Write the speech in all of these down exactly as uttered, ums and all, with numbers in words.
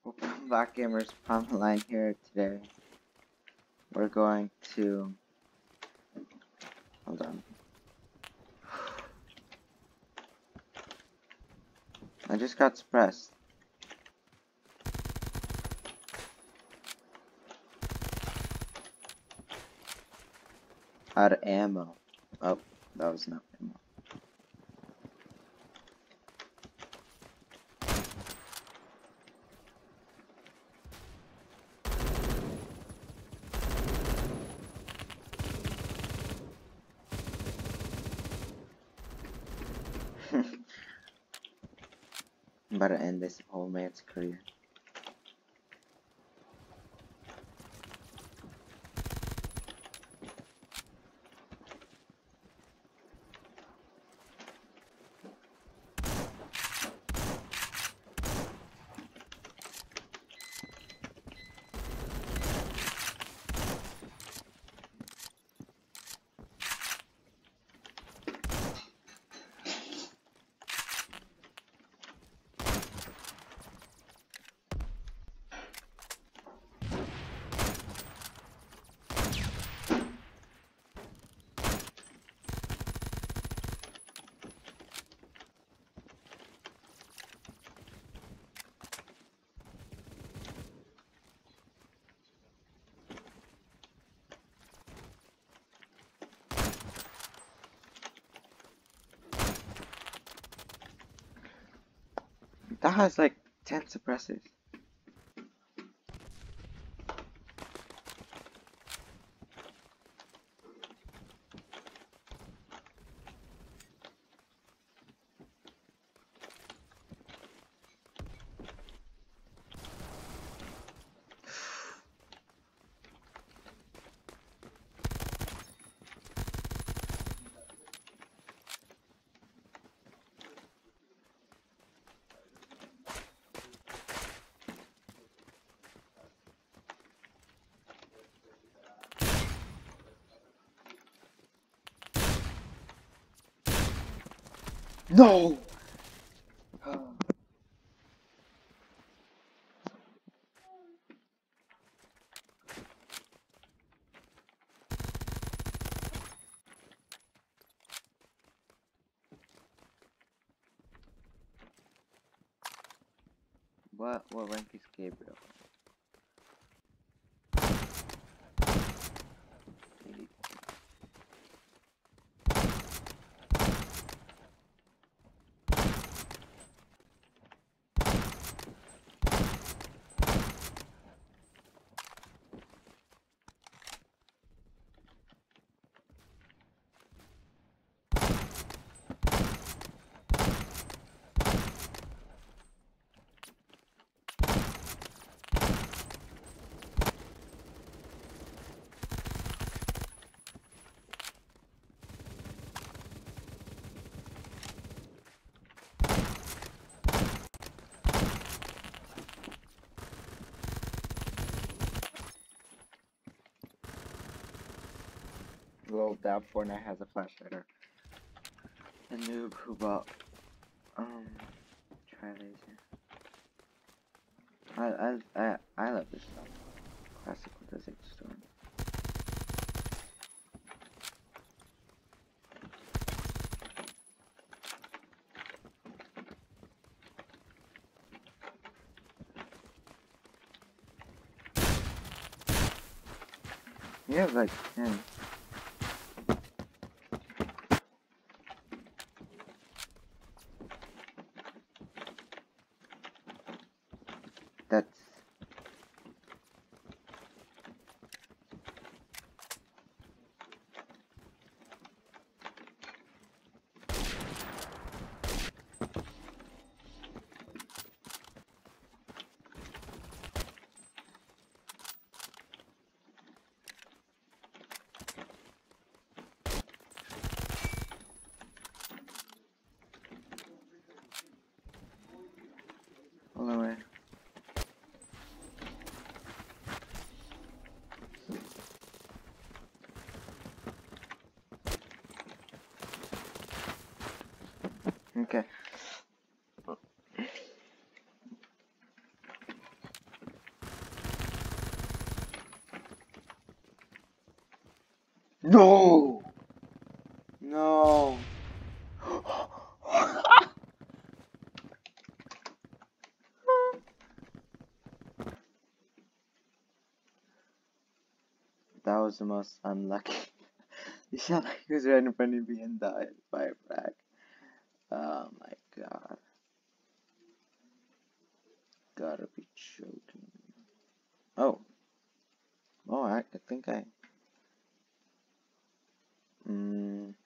Welcome back, gamers. Line here today. We're going to hold on. I just got suppressed. Out of ammo. Oh, that was not ammo. I'm about to end this old man's career. That has like ten suppressors. No! What what rank is Gabriel? Well, that Fortnite has a flashlighter. The noob who bought um try laser. I I I I love this stuff. Classical Desert Storm. You have like ten. That's all the way. Okay. No! No! That was the most unlucky. He shot like he was right in front of me and died by a frag. Oh my god. Gotta be joking. Oh. Oh, I, I think I... Mm,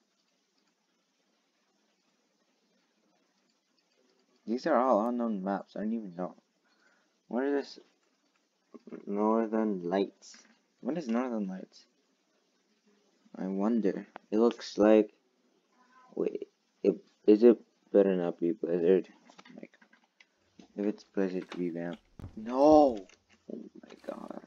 these are all unknown maps. I don't even know. What is this? Northern Lights. What is Northern Lights? I wonder. It looks like... Wait. It, is it better not be Blizzard? Like, if it's Blizzard revamp. No! Oh my god.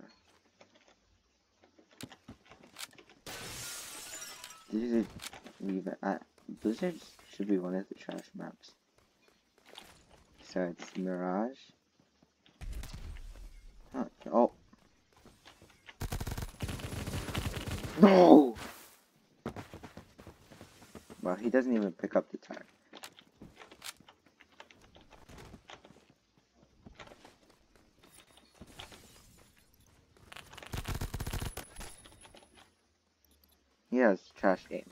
This is revamp. Uh, Blizzard should be one of the trash maps. So it's Mirage. Huh. Oh. No! Well, he doesn't even pick up the tag. He has trash aim.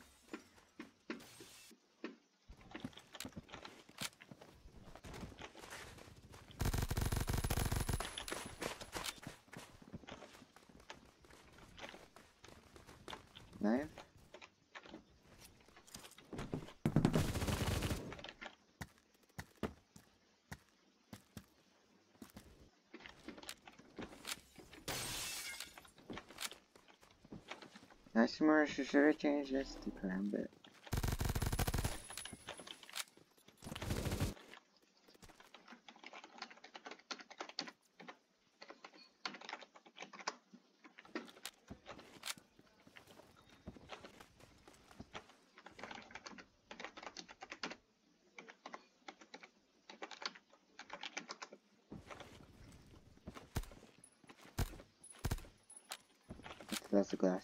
Knife? Nice commercial. Should I change this to Gambit? That's the glass.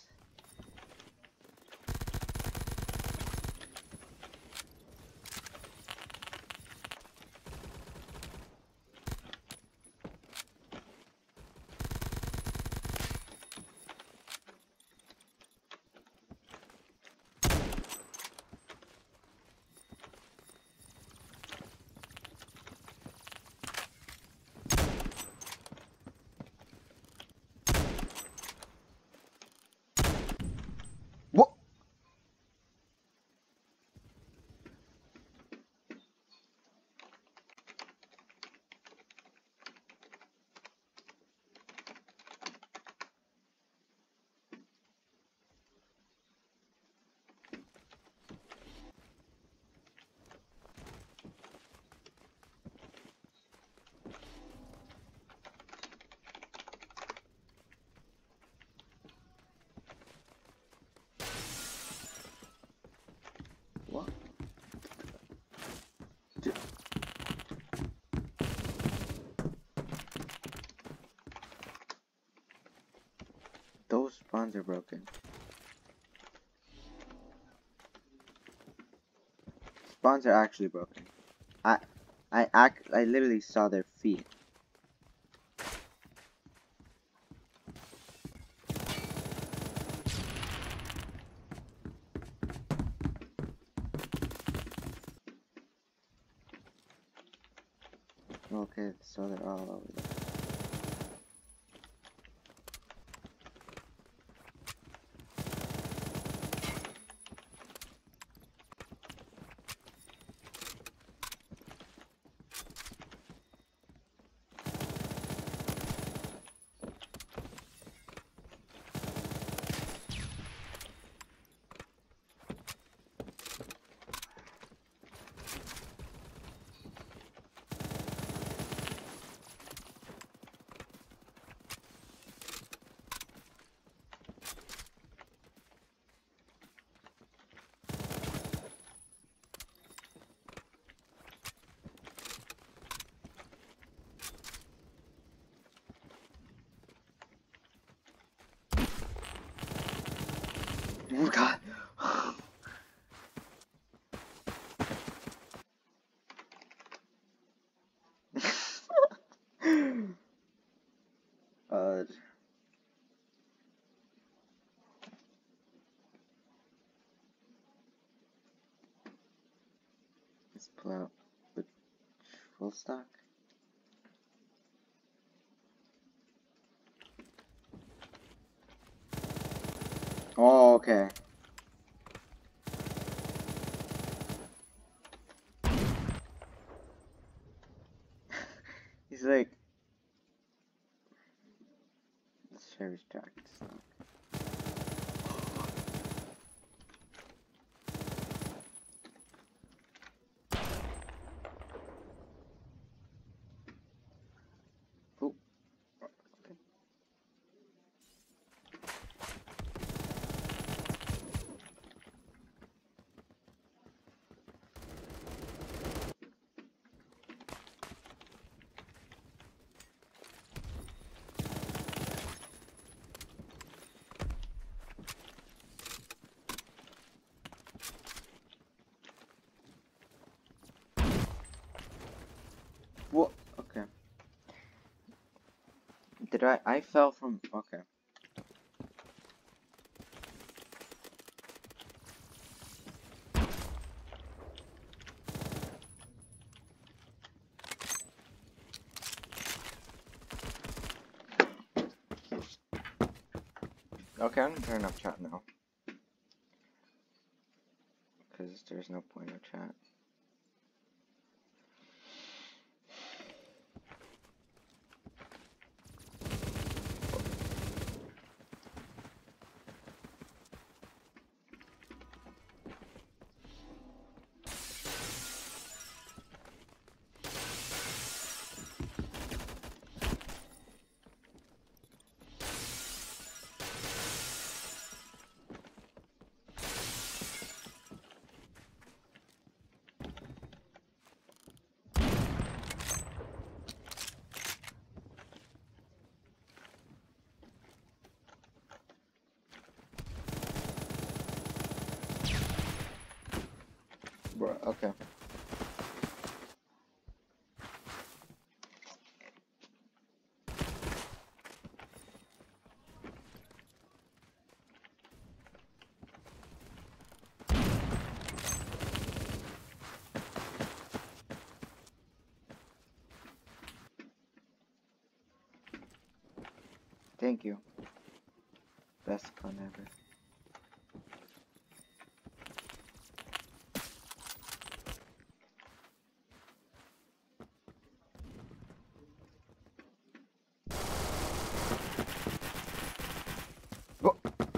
What? What? D Those spawns are broken. Spawns are actually broken. I, I act, I literally saw their feet. Okay, so they're all over there. Oh god. uh, let's pull out the full stock. Oh, okay. He's like, let's try to distract stock. Oh, okay. What? Okay. Did I? I fell from. Okay. Okay, I'm gonna turn off chat now. Because there's no point of chat. Bro, okay. Thank you. Best fun ever. Oh.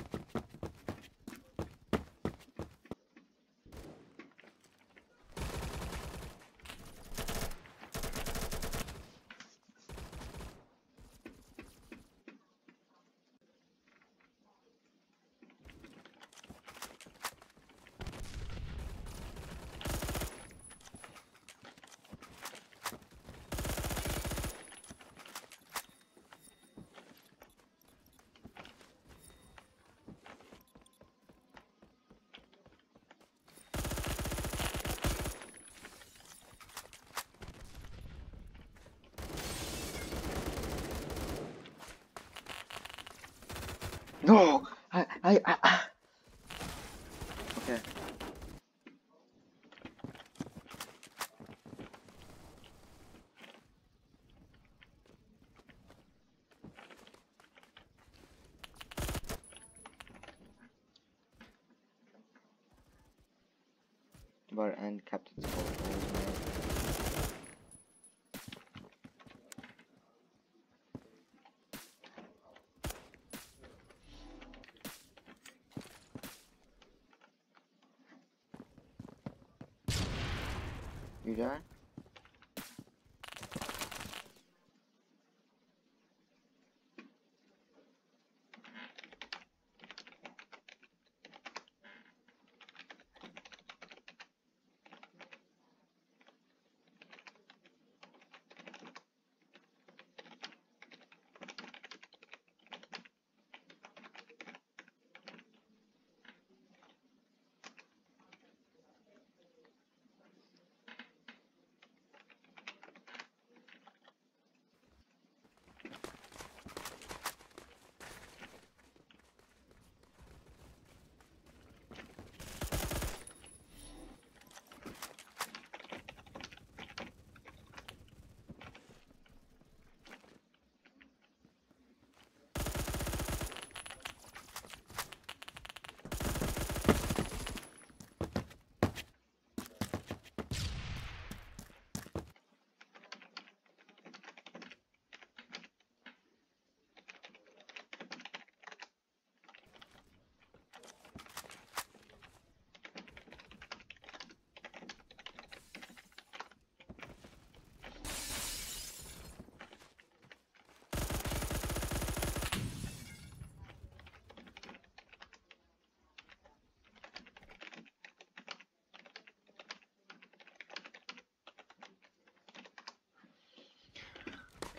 No! I, I, I, I. Okay. Bar and Captain's Call. You done?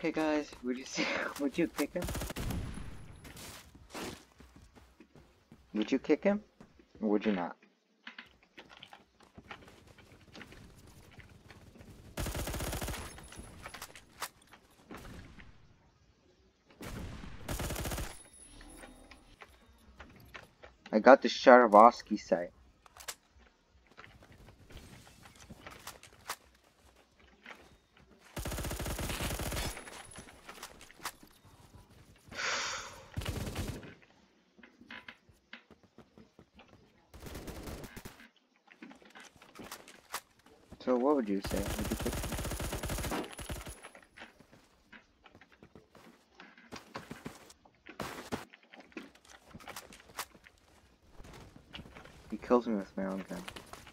Okay, guys, would you see? Would you kick him? Would you kick him, or would you not? I got the Sharovsky site. So what would you say? Would you kick him? He kills me with my own gun.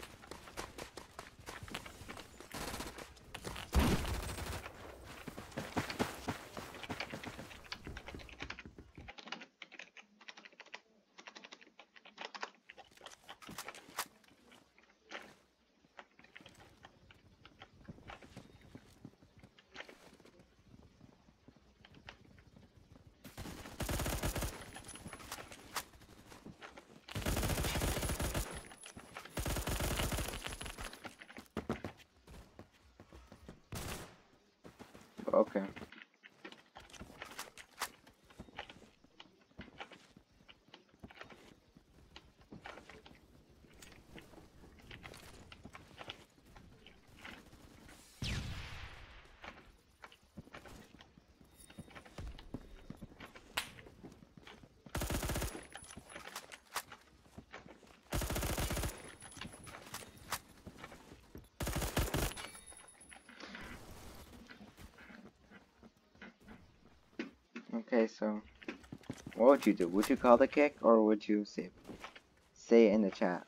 Okay. Okay, so what would you do? Would you call the kick, or would you say say it in the chat?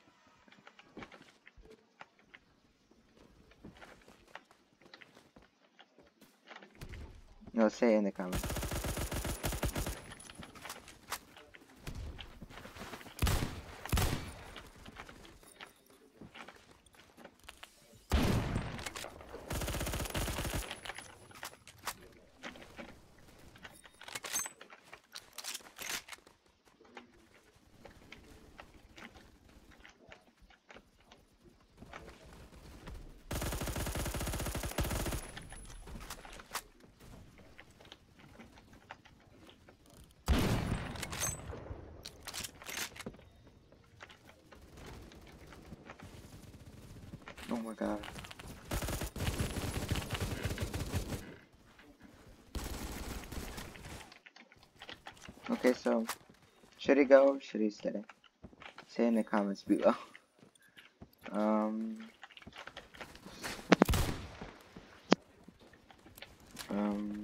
No, say it in the comments. Oh my god. Okay, so should he go? Should he stay? Say in the comments below. Um. Um.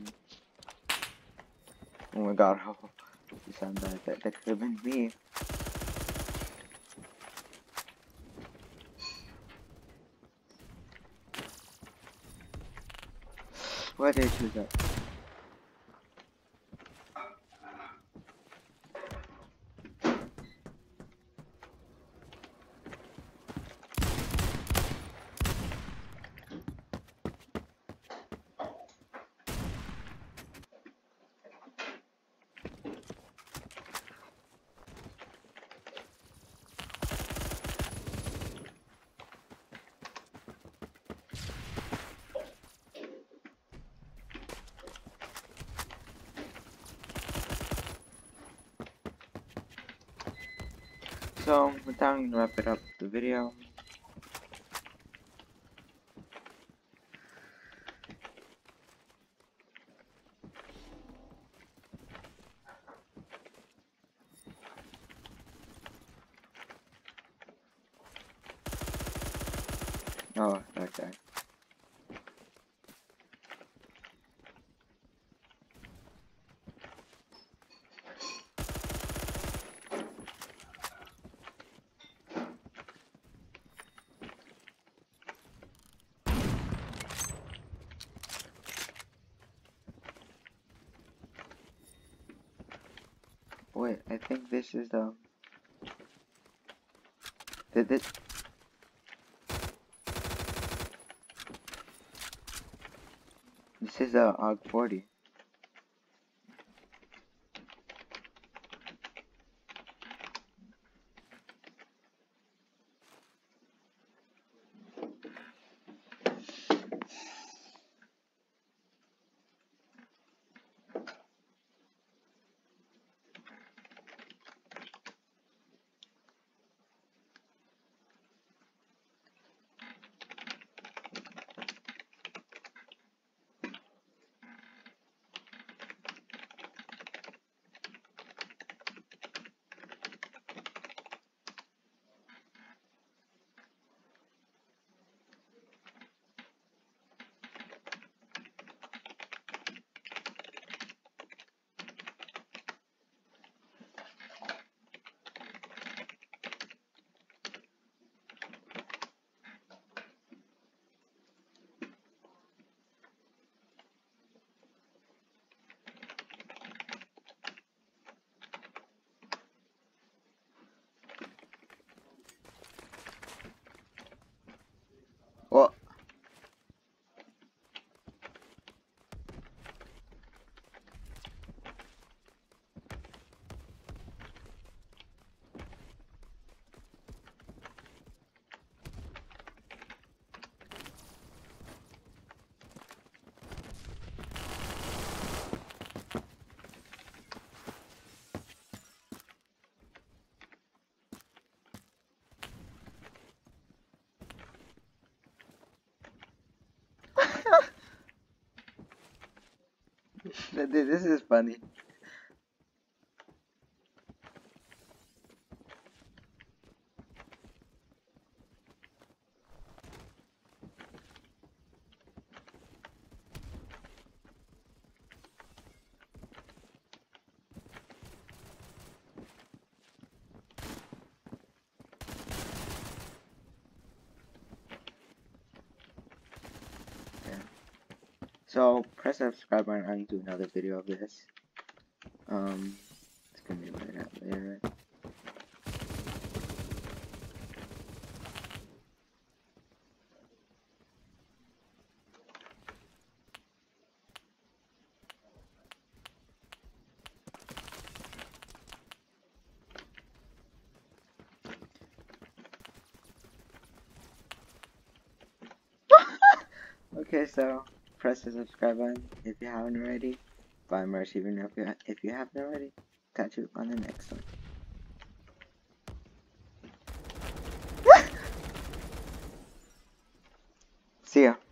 Oh my god, how you sound bad. That, that could have been me. Why did I choose that? So, with that, I'm gonna wrap it up the video. Oh, that guy. Wait, I think this is the... Did this... This is the A U G forty. This is funny. So press the subscribe button and do another video of this. Um, it's gonna be right out later. Okay, so press the subscribe button if you haven't already. Buy merch even if you if you haven't already. Catch you on the next one. See ya.